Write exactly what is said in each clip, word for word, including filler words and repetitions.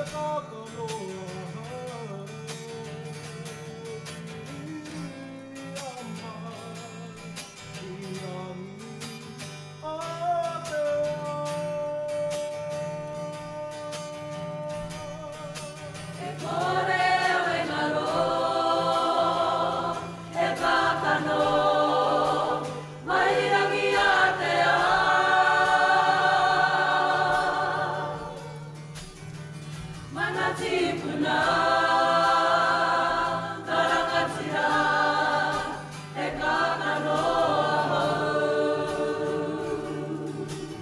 tīpuna, rangatira, he kākano Ahau.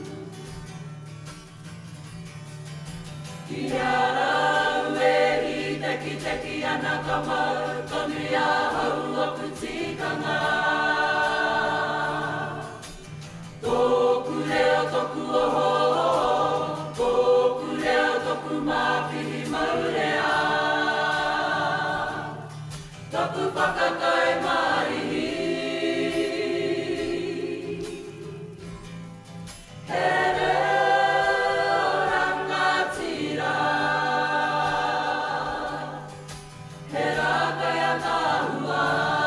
Ki ara ue hītekiteki ana ka mau, tonu i Ahau oku tikanga. Tōku reo toku oho-oho, tōku reo toku māpihi maurea. Toku whakakai marihi. He reo rangatira. He rākai ātaahua.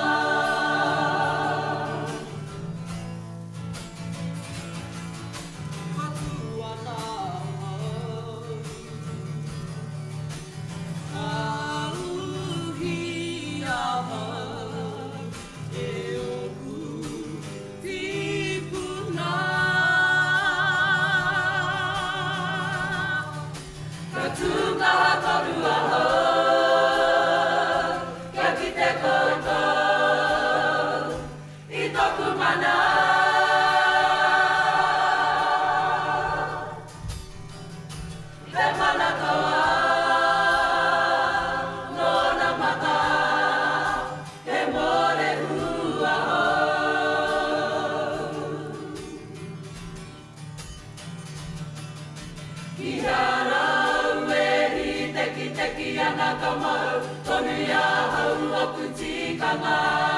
Tikanga tonu Ahau, kia kite koutou, i tōku mana. He mana tauā, no onamata, he mōrehu ahau. Ki ara hītekiteki ana ka mau, tonu i Ahau oku tikanga.